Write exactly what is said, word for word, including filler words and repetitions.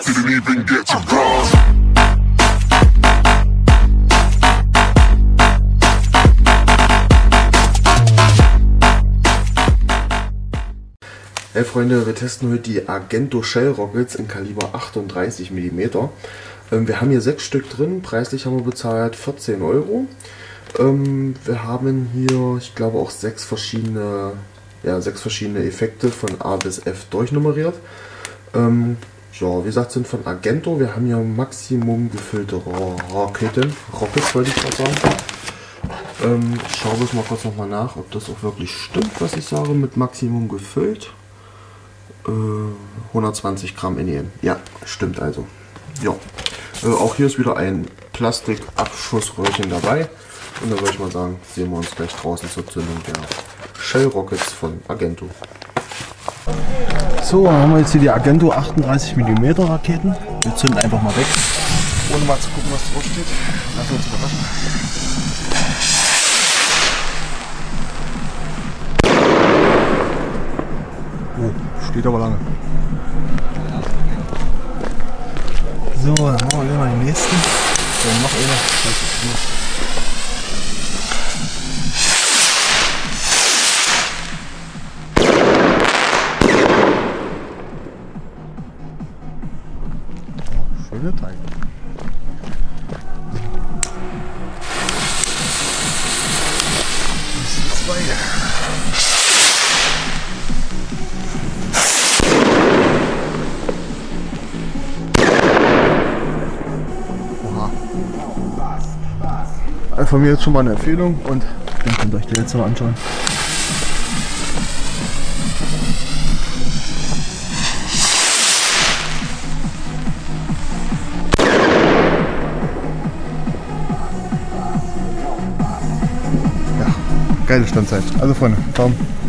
Didn't even get to bronze. Hey Freunde, wir testen heute die Argento Shell Rockets in Kaliber achtunddreißig Millimeter. Ähm, wir haben hier sechs Stück drin, preislich haben wir bezahlt vierzehn Euro. Ähm, wir haben hier, ich glaube, auch sechs verschiedene, ja, sechs verschiedene Effekte von A bis F durchnummeriert. Ähm, ja, wie gesagt, sind von Argento. Wir haben hier Maximum gefüllte Raketen, Rockets wollte ich gerade sagen. Ähm, ich schaue bloß mal kurz nochmal nach, ob das auch wirklich stimmt, was ich sage, mit Maximum gefüllt. hundertzwanzig Gramm N E M. Ja, stimmt also. Ja. Äh, auch hier ist wieder ein Plastikabschussröhrchen dabei. Und dann würde ich mal sagen, sehen wir uns gleich draußen zur Zündung der Shell Rockets von Argento. So, dann haben wir jetzt hier die Argento achtunddreißig Millimeter Raketen. Wir zünden einfach mal weg, ohne mal zu gucken, was drauf steht. Lassen wir uns überraschen. Oh, steht aber lange. So, dann machen wir mal den nächsten. So, noch einer. Schöne Teil. Das sind zwei. Von mir jetzt schon mal eine Empfehlung und dann könnt ihr euch die jetzt noch anschauen. Ja, geile Standzeit. Also Freunde, Daumen.